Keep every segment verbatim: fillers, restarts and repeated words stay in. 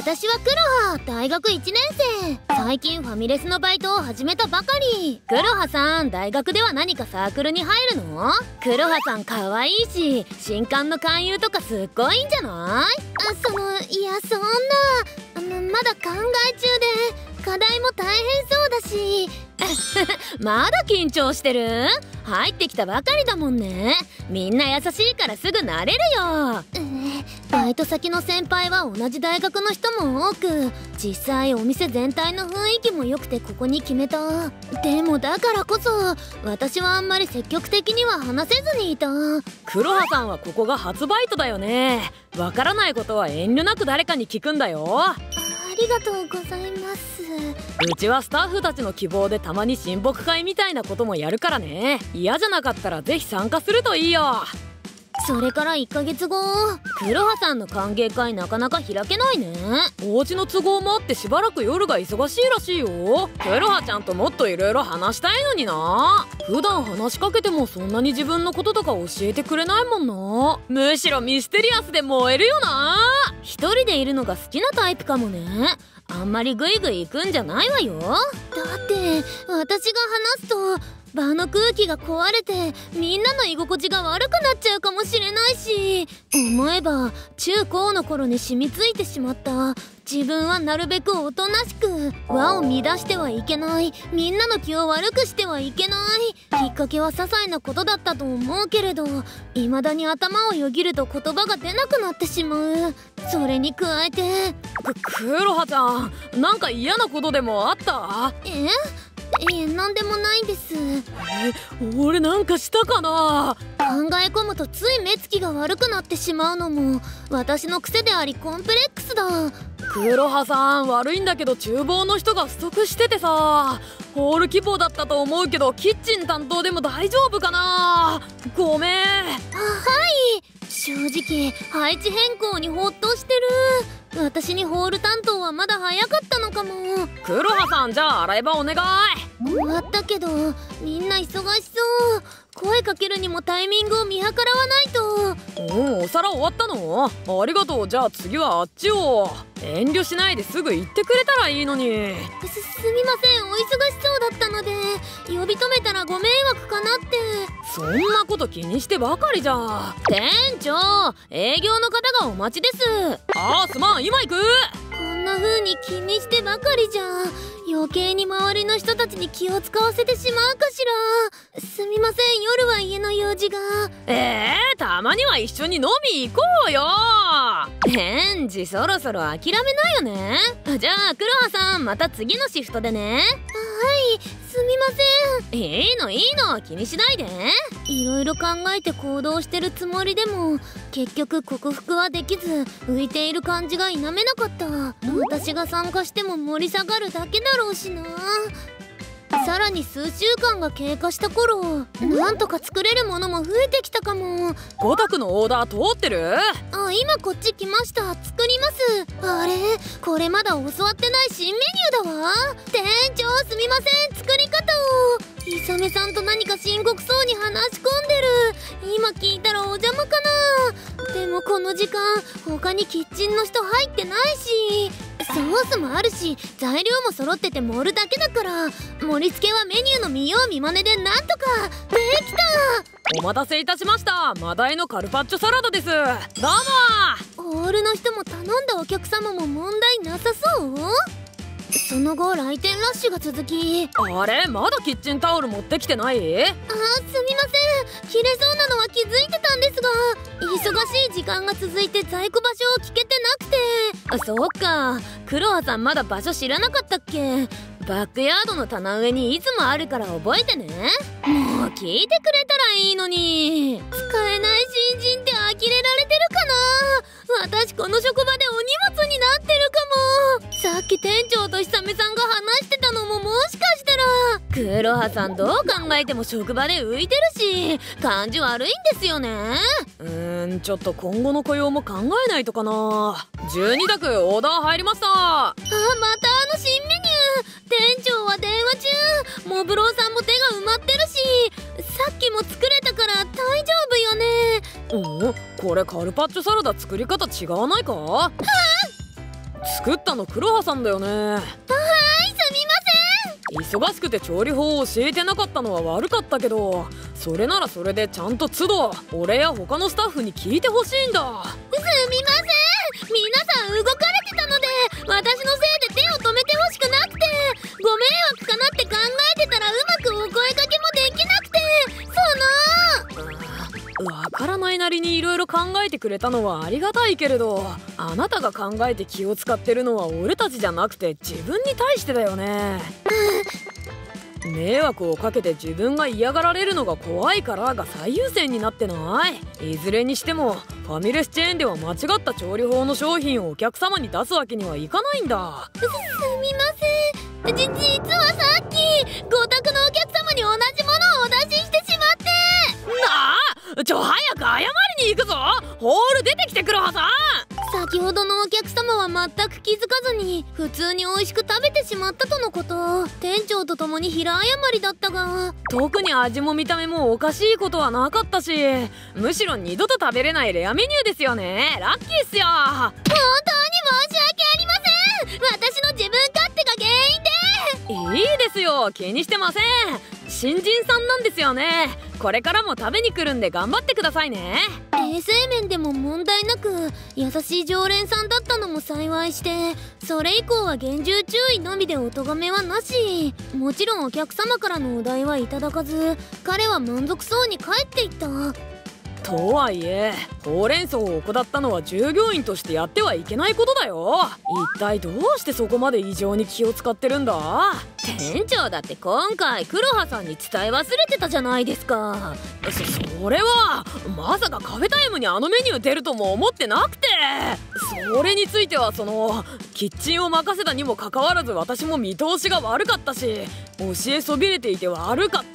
私は黒羽、大学いちねん生。最近ファミレスのバイトを始めたばかり。黒羽さん、大学では何かサークルに入るの？黒羽さん可愛いし、新刊の勧誘とかすっごいんじゃない？あ、その、いや、そんな、あの、まだ考え中で、課題も大変そうだし。まだ緊張してる？入ってきたばかりだもんね。みんな優しいからすぐ慣れるよ。えー、バイト先の先輩は同じ大学の人も多く、実際お店全体の雰囲気も良くてここに決めた。でもだからこそ私はあんまり積極的には話せずにいた。 黒羽さんはここが初バイトだよね。わからないことは遠慮なく誰かに聞くんだよ。 ありがとうございます。 うちはスタッフたちの希望でたまに親睦会みたいなこともやるからね。嫌じゃなかったらぜひ参加するといいよ。 それからいっかげつご、黒羽さんの歓迎会なかなか開けないね。 お家の都合もあってしばらく夜が忙しいらしいよ。黒羽ちゃんともっといろいろ話したいのにな。普段話しかけてもそんなに自分のこととか教えてくれないもんな。むしろミステリアスで燃えるよな。 一人でいるのが好きなタイプかもね。あんまりグイグイ行くんじゃないわよ。だって私が話すと場の空気が壊れてみんなの居心地が悪くなっちゃうかもしれないし、思えば中高の頃に染みついてしまった自分はなるべくおとなしく、輪を乱してはいけない、みんなの気を悪くしてはいけない。きっかけは些細なことだったと思うけれど、未だに頭をよぎると言葉が出なくなってしまう。それに加えてく黒羽ちゃん、なんか嫌なことでもあった？ えええ、なんでもないんです。 え、俺なんかしたかな？ 考え込むとつい目つきが悪くなってしまうのも私の癖でありコンプレックスだ。 黒羽さん、悪いんだけど厨房の人が不足しててさ、ホール規模だったと思うけどキッチン担当でも大丈夫かな？ごめん。あ、 はい、正直配置変更にほっとしてる。私にホール担当はまだ早かったのかも。 黒羽さん、じゃあ洗い場お願い。 終わったけどみんな忙しそう。声かけるにもタイミングを見計らわないと。 うん、お皿終わったの？ありがとう。じゃあ次はあっちを。遠慮しないですぐ言ってくれたらいいのに。 す、すみません、お忙しそうだったので呼び止めたらご迷惑かなって。 そんなこと気にしてばかりじゃ。 店長、営業の方がお待ちです。 あー、すまん、今行く。 こんな風に気にしてばかりじゃ余計に周りの人たちに気を使わせてしまうかしら。すみません、夜は家の用事が。 えー、たまには一緒に飲み行こうよ。 返事そろそろ諦めなよね。じゃあ黒羽さん、また次のシフトでね。はい、すみません。いいのいいの、気にしないで。いろいろ考えて行動してるつもりでも結局克服はできず浮いている感じが否めなかった。私が参加しても盛り下がるだけだろうしな。さらに数週間が経過した頃、なんとか作れるものも増えてきたかも。 ご択のオーダー通ってる？ あ、今こっち来ました。作ります。あれ、これまだ教わってない新メニューだわ。店長、すみません、作り方を。イサメさんと何か深刻そうに話し込んでる。今聞いたらお邪魔かな。でもこの時間他にキッチンの人入ってないし、ソースもあるし材料も揃ってて盛るだけだから、盛り付けはメニューの見よう見まねでなんとかできた。 お待たせいたしました。マダイのカルパッチョサラダです。どうも。 ホールの人も頼んだお客様も問題なさそう？その後来店ラッシュが続き、 あれ、まだキッチンタオル持ってきてない？ あー、すみません、切れそうなのは気づいてたんですが忙しい時間が続いて在庫場所を聞けてなくて。あ、そうか、黒羽さんまだ場所知らなかったっけ。バックヤードの棚上にいつもあるから覚えてね。もう聞いてくれたらいいのに。使えない新人って呆れられてるかな。私この職場でお荷物になってるかも。さっき店長と久米さんが話してたのももしかしたら。黒羽さんどう考えても職場で浮いてるし感じ悪いんですよね。 うーん、ちょっと今後の雇用も考えないとかな。じゅうに択オーダー入りました。 あ、またあの新メニュー。店長は電話中。モブローさんも手が埋まってるしさっきも作れたから大丈夫よね。 お、これカルパッチョサラダ作り方違わないか？ 作ったの黒羽さんだよね。 はーい、すみません。 忙しくて調理法を教えてなかったのは悪かったけど、それならそれでちゃんと都度俺や他のスタッフに聞いてほしいんだ。 すみません。皆さん動かれてたので、私のせいで手を止めてほしくなくて、ご迷惑かなって考えてたらうまくお声掛けもできなくて、そのわからないなりにいろいろ考えてくれたのはありがたいけれど、あなたが考えて気を使ってるのは俺たちじゃなくて自分に対してだよね。迷惑をかけて自分が嫌がられるのが怖いからが最優先になってない。いずれにしてもファミレスチェーンでは間違った調理法の商品をお客様に出すわけにはいかないんだ。 す、すみません。じ、実はさっきご宅のお客様に同じものをお出ししてしまって。 なあ、ちょ早く謝りに行くぞ。ホール出てきて黒羽さん。 先ほどのお客様は全く気づかずに普通に美味しく食べてしまったとのこと。店長と共に平謝りだったが、 特に味も見た目もおかしいことはなかったし、むしろ二度と食べれないレアメニューですよね。ラッキーっすよ。 本当に申し訳ありません。私の自分勝手が原因で。 いいですよ、気にしてません。新人さんなんですよね。これからも食べに来るんで頑張ってくださいね。 衛生面でも問題なく優しい常連さんだったのも幸いして、それ以降は厳重注意のみでお咎めはなし。もちろんお客様からのお題はいただかず、彼は満足そうに帰っていった。 とはいえほうれん草を怠ったのは従業員としてやってはいけないことだよ。一体どうしてそこまで異常に気を使ってるんだ。 店長だって今回黒羽さんに伝え忘れてたじゃないですか。 そ、それはまさかカフェタイムにあのメニュー出るとも思ってなくて、それについてはそのキッチンを任せたにもかかわらず私も見通しが悪かったし、教えそびれていて悪かった。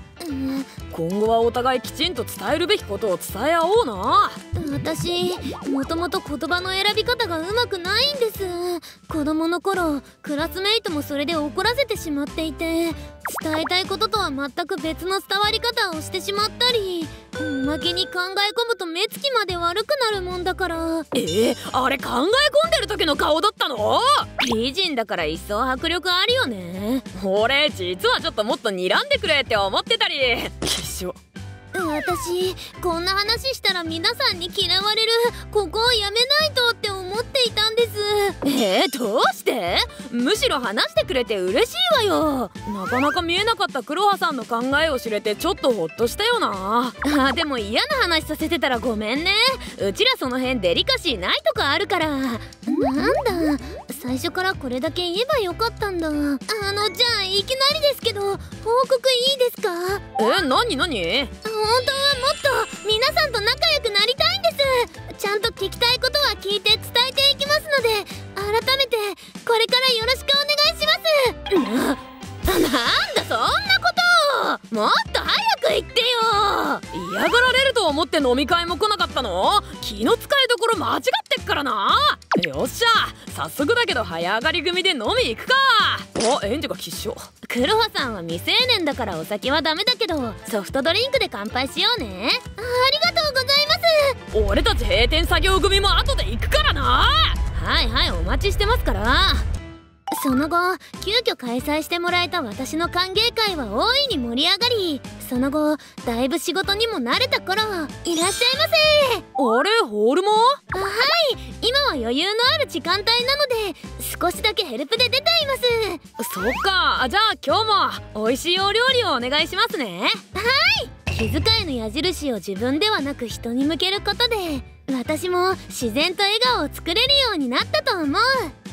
うん、 今後はお互いきちんと伝えるべきことを伝え合おうな。 私もともと言葉の選び方がうまくないんです。子供の頃クラスメイトもそれで怒らせてしまっていて、伝えたいこととは全く別の伝わり方をしてしまったり、おまけに考え込むと目つきまで悪くなるもんだから。 えー、あれ考え込んでる時の顔だったの？ 美人だから一層迫力あるよね。 俺実はちょっともっと睨んでくれって思ってたり。きしょ。 私こんな話したら皆さんに嫌われる、ここをやめないとって思っていたんです。 えー、どうして？むしろ話してくれて嬉しいわよ。なかなか見えなかった黒羽さんの考えを知れてちょっとホッとしたよな。 あ、でも嫌な話させてたらごめんね。うちらその辺デリカシーないとかあるから。なんだ、最初からこれだけ言えばよかったんだ。あの、じゃあいきなりですけど報告いいですか？ え、なになに？ 本当はもっと皆さんと仲良くなりたいんです。ちゃんと聞きたいことは聞いて伝えていきますので、改めてこれからよろしくお願いします。な、なんだそんなこと、もっと早く言ってよ。 嫌がられると思って飲み会も来なかったの？気の使いどころ間違ってっからな。よっしゃ、早速だけど早上がり組で飲み行くか。お、エンジがきっしょ。 黒羽さんは未成年だからお酒はダメだけど、ソフトドリンクで乾杯しようね。あ、ありがとうございます。 俺たち閉店作業組も後で行くからな。 はいはい、お待ちしてますから。その後急遽開催してもらえた私の歓迎会は大いに盛り上がり、その後だいぶ仕事にも慣れた頃、いらっしゃいませ。 あれ、ホールも？ あ、はい、今は余裕のある時間帯なので少しだけヘルプで出ています。 そっか、じゃあ今日も美味しいお料理をお願いしますね。 はい、気遣いの矢印を自分ではなく人に向けることで、私も自然と笑顔を作れるようになったと思う。